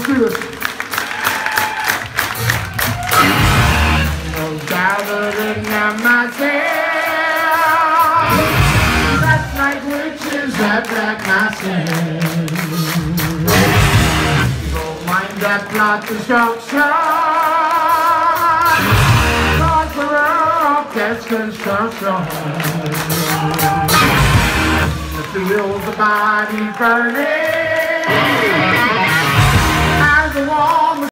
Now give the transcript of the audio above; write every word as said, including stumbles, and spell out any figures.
Let's do this. Those gathered in their masses, that's like witches that black masses. Evil mind that plot destruction, sorcerer of death's construction. The fields, the body burning,